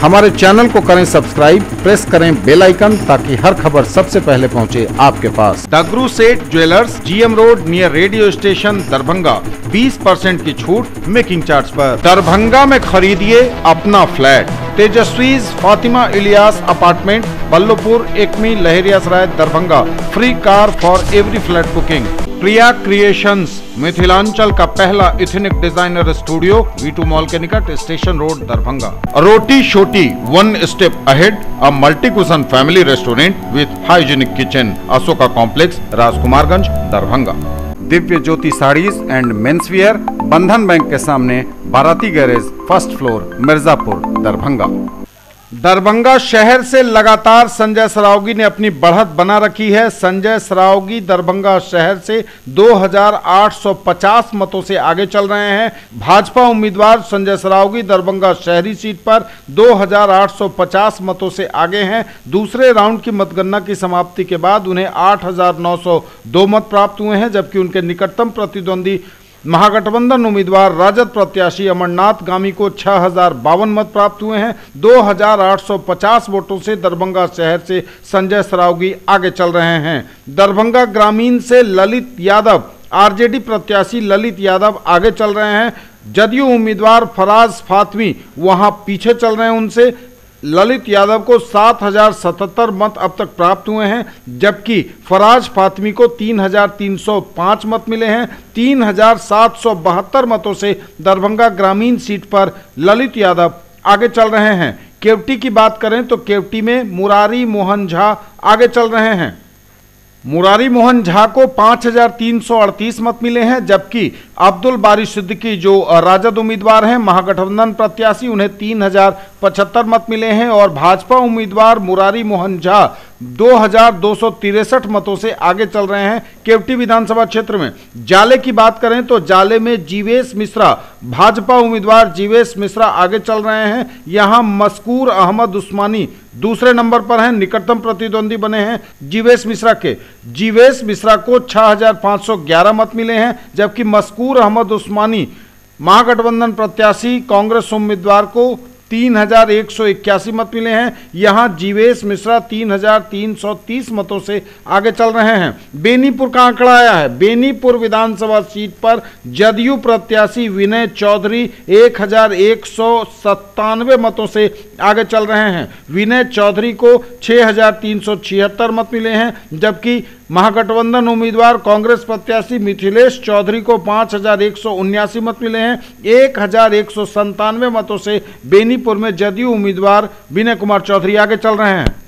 हमारे चैनल को करें सब्सक्राइब, प्रेस करें बेल आइकन ताकि हर खबर सबसे पहले पहुंचे आपके पास। Dagru Seth jewellers, GM road near radio station, Darbhanga. 20% की छूट मेकिंग चार्ज पर। दरभंगा में खरीदिए अपना flat. Tejaswi's Fatima Ilyas apartment, Ballabhpur, Ekmi, Laheriasarai, Darbhanga. Free car for every flat booking. Priya creations, Mithilanchal का पहला ethnic designer studio, V2 mall के निकट, station road, Darbhanga. Roti Shoti, one step ahead, a multi cuisine family restaurant with hygienic kitchen, Ashoka complex, Rajkumarganj, Darbhanga. Divya Jyoti saris and मेंसवियर, बंधन bank के सामने, Barati garage, first floor, Mirzapur, Darbhanga. Darbhanga शहर से लगातार संजय सरावगी ने अपनी बढ़त बना रखी है। संजय सरावगी दरभंगा शहर से 2850 मतों से आगे चल रहे हैं। भाजपा उम्मीदवार संजय सरावगी दरभंगा शहरी सीट पर 2850 मतों से आगे हैं। दूसरे राउंड की मतगणना की समाप्ति के बाद उन्हें 8902 मत प्राप्त हुए हैं, जबकि उनके निकटतम प्रतिद्वंदी महागठबंधन उम्मीदवार राजद प्रत्याशी अमरनाथ गामी को 6052 मत प्राप्त हुए हैं। 2850 वोटों से दरभंगा शहर से संजय सरावगी आगे चल रहे हैं। दरभंगा ग्रामीण से ललित यादव, आरजेडी प्रत्याशी ललित यादव आगे चल रहे हैं। जदयू उम्मीदवार फराज फातमी वहां पीछे चल रहे हैं उनसे। ललित यादव को 7077 मत अब तक प्राप्त हुए हैं, जबकि फराज फातमी को 3305 मत मिले हैं। 3772 मतों से दरभंगा ग्रामीण सीट पर ललित यादव आगे चल रहे हैं। केवटी की बात करें तो केवटी में मुरारी मोहन झा आगे चल रहे हैं। मुरारी मोहन झा को 5338 मत मिले हैं, जबकि अब्दुल बारी सिद्दीकी जो राजद उम्मीदवार हैं, महागठबंधन प्रत्याशी, उन्हें 3075 मत मिले हैं। और भाजपा उम्मीदवार मुरारी मोहन झा 2263 मतों से आगे चल रहे हैं। केवटी विधानसभा क्षेत्र में जाले की बात करें तो जाले में जीवेश मिश्रा, भाजपा उम्मीदवार जीवेश मिश्रा आगे चल रहे हैं। यहां मस्कूर अहमद उस्मानी दूसरे नंबर पर हैं, निकटतम प्रतिद्वंदी बने हैं जीवेश मिश्रा के। जीवेश मिश्रा को 6511 मत मिले हैं, जबकि मस्कूर अहमद उस्मानी महागठबंधन प्रत्याशी कांग्रेस उम्मीदवार को 3181 मत मिले हैं। यहां जीवेश मिश्रा 3330 मतों से आगे चल रहे हैं। बेनीपुर का आंकड़ा आया है। बेनीपुर विधानसभा सीट पर जदयू प्रत्याशी विनय चौधरी 1197 मतों से आगे चल रहे हैं। विनय चौधरी को 6376 मत मिले हैं, जबकि महागठबंधन उम्मीदवार कांग्रेस प्रत्याशी मिथिलेश चौधरी को 5179 मत मिले हैं। 1197 मतों से बेनीपुर में जदयू उम्मीदवार विनय कुमार चौधरी आगे चल रहे हैं।